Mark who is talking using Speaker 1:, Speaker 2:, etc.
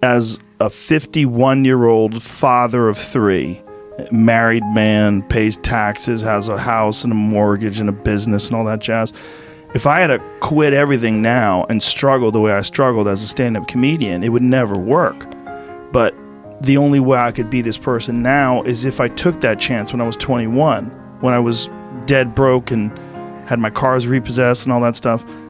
Speaker 1: as a 51-year-old father of 3, married man, pays taxes, has a house and a mortgage and a business and all that jazz. If I had to quit everything now and struggle the way I struggled as a stand-up comedian, it would never work. But the only way I could be this person now is if I took that chance when I was 21, when I was dead broke and had my cars repossessed and all that stuff.